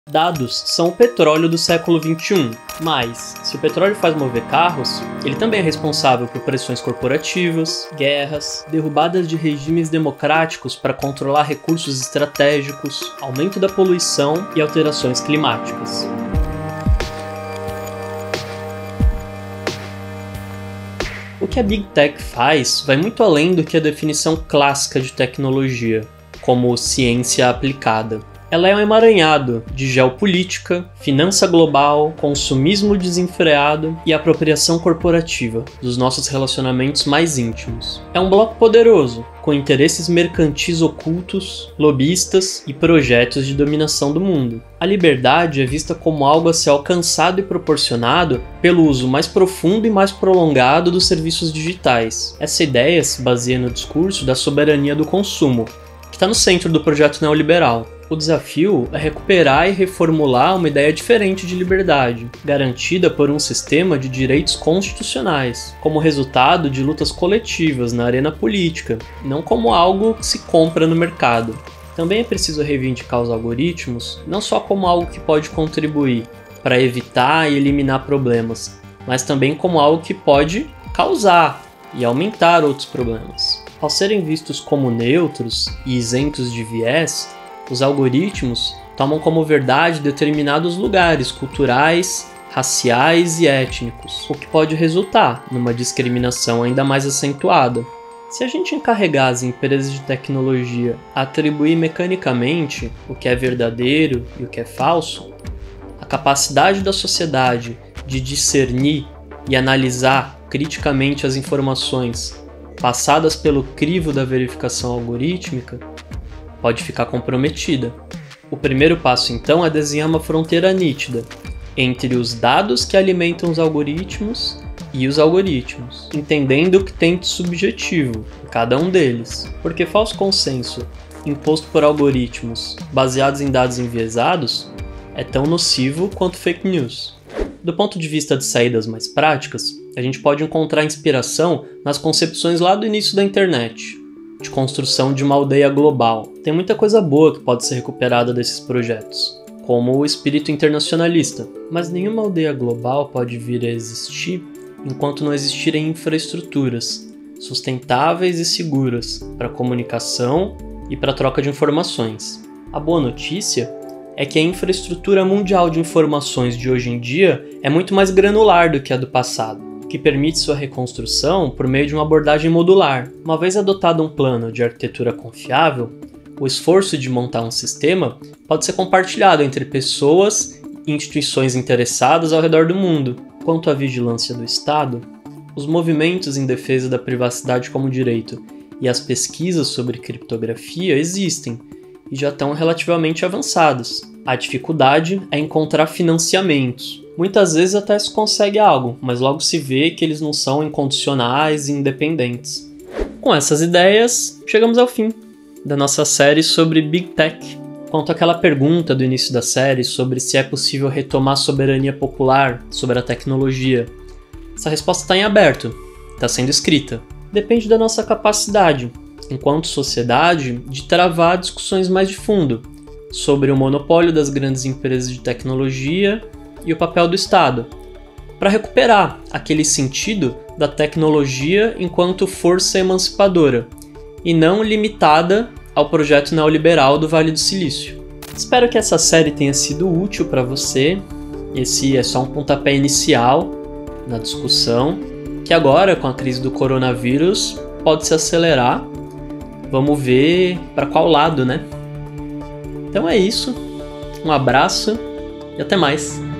Dados são o petróleo do século XXI, mas, se o petróleo faz mover carros, ele também é responsável por pressões corporativas, guerras, derrubadas de regimes democráticos para controlar recursos estratégicos, aumento da poluição e alterações climáticas. O que a Big Tech faz vai muito além do que a definição clássica de tecnologia, como ciência aplicada. Ela é um emaranhado de geopolítica, finança global, consumismo desenfreado e apropriação corporativa dos nossos relacionamentos mais íntimos. É um bloco poderoso, com interesses mercantis ocultos, lobistas e projetos de dominação do mundo. A liberdade é vista como algo a ser alcançado e proporcionado pelo uso mais profundo e mais prolongado dos serviços digitais. Essa ideia se baseia no discurso da soberania do consumo, que está no centro do projeto neoliberal. O desafio é recuperar e reformular uma ideia diferente de liberdade, garantida por um sistema de direitos constitucionais, como resultado de lutas coletivas na arena política, não como algo que se compra no mercado. Também é preciso reivindicar os algoritmos não só como algo que pode contribuir para evitar e eliminar problemas, mas também como algo que pode causar e aumentar outros problemas. Ao serem vistos como neutros e isentos de viés, os algoritmos tomam como verdade determinados lugares culturais, raciais e étnicos, o que pode resultar numa discriminação ainda mais acentuada. Se a gente encarregar as empresas de tecnologia a atribuir mecanicamente o que é verdadeiro e o que é falso, a capacidade da sociedade de discernir e analisar criticamente as informações passadas pelo crivo da verificação algorítmica pode ficar comprometida. O primeiro passo, então, é desenhar uma fronteira nítida entre os dados que alimentam os algoritmos e os algoritmos, entendendo o que tem de subjetivo em cada um deles, porque falso consenso imposto por algoritmos baseados em dados enviesados é tão nocivo quanto fake news. Do ponto de vista de saídas mais práticas, a gente pode encontrar inspiração nas concepções lá do início da internet, de construção de uma aldeia global. Tem muita coisa boa que pode ser recuperada desses projetos, como o espírito internacionalista, mas nenhuma aldeia global pode vir a existir enquanto não existirem infraestruturas sustentáveis e seguras para comunicação e para troca de informações. A boa notícia é que a infraestrutura mundial de informações de hoje em dia é muito mais granular do que a do passado, que permite sua reconstrução por meio de uma abordagem modular. Uma vez adotado um plano de arquitetura confiável, o esforço de montar um sistema pode ser compartilhado entre pessoas e instituições interessadas ao redor do mundo. Quanto à vigilância do Estado, os movimentos em defesa da privacidade como direito e as pesquisas sobre criptografia existem e já estão relativamente avançadas. A dificuldade é encontrar financiamentos. Muitas vezes até se consegue algo, mas logo se vê que eles não são incondicionais e independentes. Com essas ideias, chegamos ao fim da nossa série sobre Big Tech. Quanto àquela pergunta do início da série sobre se é possível retomar a soberania popular sobre a tecnologia, essa resposta está em aberto, está sendo escrita. Depende da nossa capacidade, enquanto sociedade, de travar discussões mais de fundo sobre o monopólio das grandes empresas de tecnologia e o papel do Estado, para recuperar aquele sentido da tecnologia enquanto força emancipadora, e não limitada ao projeto neoliberal do Vale do Silício. Espero que essa série tenha sido útil para você. Esse é só um pontapé inicial na discussão, que agora, com a crise do coronavírus, pode se acelerar. Vamos ver para qual lado, né? Então é isso. Um abraço e até mais.